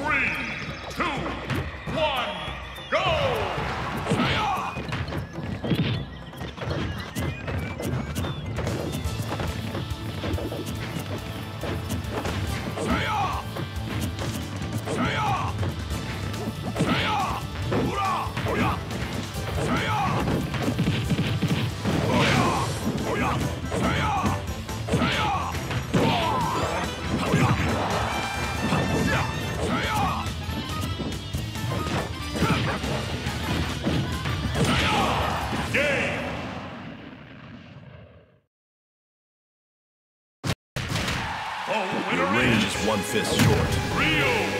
3, 2, 1, go! Your range is one fist short. Ryu!